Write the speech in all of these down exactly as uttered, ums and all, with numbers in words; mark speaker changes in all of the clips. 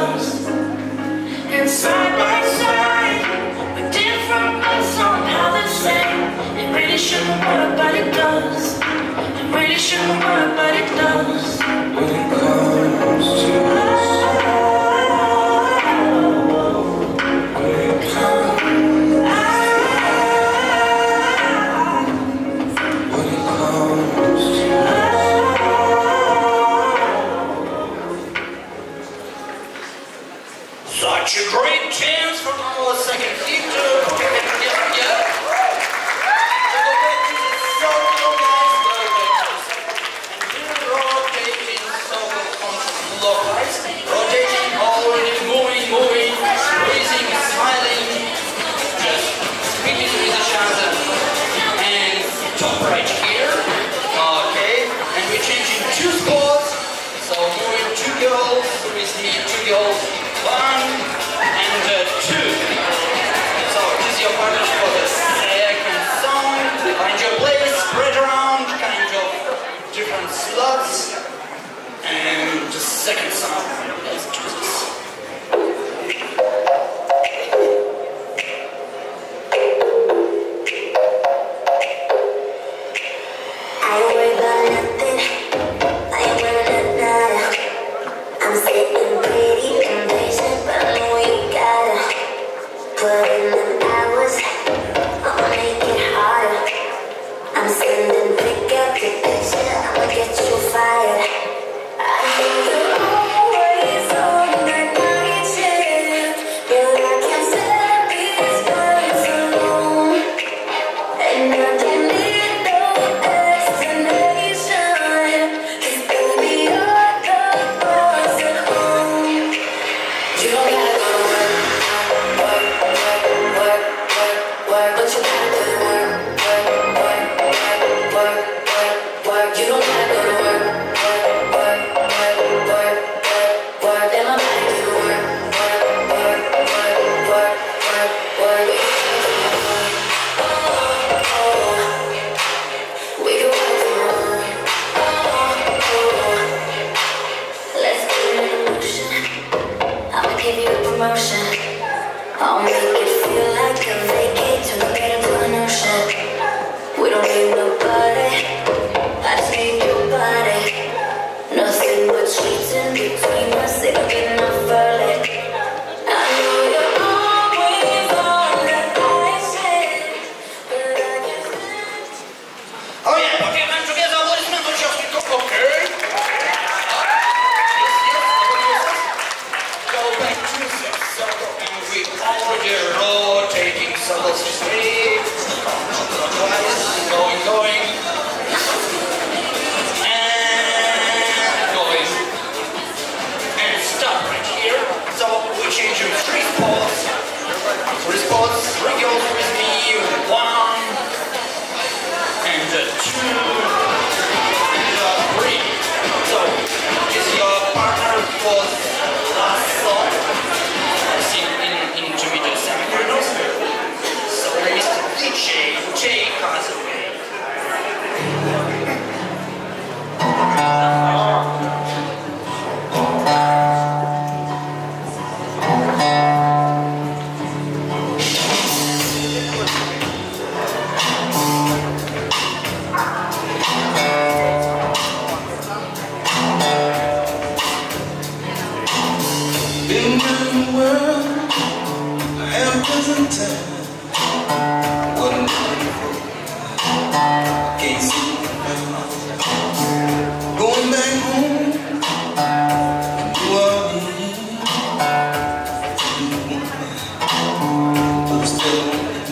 Speaker 1: does. And side by side, we're different but somehow the same. It really shouldn't work, but it does. It really shouldn't work, but it does. When it comes to us, when it comes, when it comes to us. Such a great chance for our second hit to go back to the circle, guys. Go back to the circle. And do rotating circle counterclockwise. Rotating, already moving, moving, squeezing, smiling. Just speaking with each other. And top right here. Okay. And we're changing two spots. So moving two girls with me, two girls. One and uh, two. So this is your partner for the second song. Find your place, spread around, kind of different slots. And the second song. Let's do this.
Speaker 2: I don't worry about nothing. I ain't worried about nada. I'm sitting pretty impatient, but I know you gotta put in the hours. I'ma make it harder. I'm sending pick after picture. I'ma get you fired. I know you're always on the night shift, but I can't stand these nights alone. And I don't need no explanation, 'cause baby you're the boss at home. You don't gotta go to work, work, work, work, work, work, but you gotta go to work, work, work, work, work, work, work. You don't gotta go to work, work, work, work, work, work, work. Let my body do the work, work, work, work, work, work, work. Oh, oh, we can work tomorrow. Oh, oh, let's get it in motion. I'ma give you a promotion. I'll make it feel like a vacate to the bed into an ocean. We don't need nobody, I just need your body. Nothing but sheets in between us, they don't get enough early. I know you're always on the high shit, but I can't stand.
Speaker 1: Oh yeah, okay, man, together, applaudissements for Chelsea. Okay. Yes, yes, go back to the circle, and we already rotating circles straight, counterclockwise, going, going, and going, and stop right here. So we change to three spots, three spots, three girls with me, one, and uh, two, and uh, three. So is your partner for the last song? In, in intermediate semifinals. So Mister D J Jay Causeway.
Speaker 3: Been around the world, I am present time. What I'm looking for, I can't see it now. Going back home, New Orleans. I'm still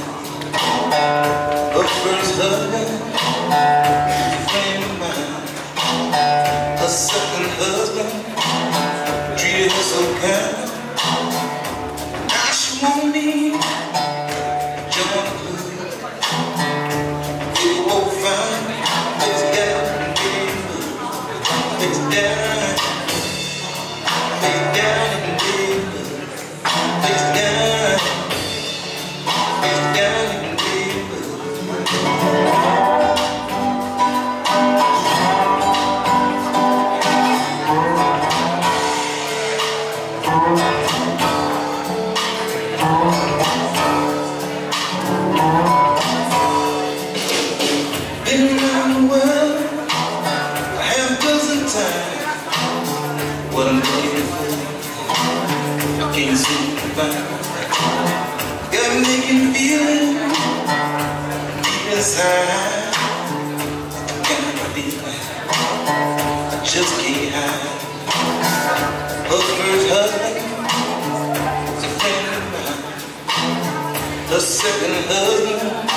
Speaker 3: a first husband, a friend of mine. A second husband, treated her so kind. Now she want me join the club. We were both fine. Let's get up and let's down. Let's down and let's down. Let's down and let's I can't seem to find. Got me feeling deep inside. Got me feeling I just can't hide. Her first husband was a friend of mine. Her second husband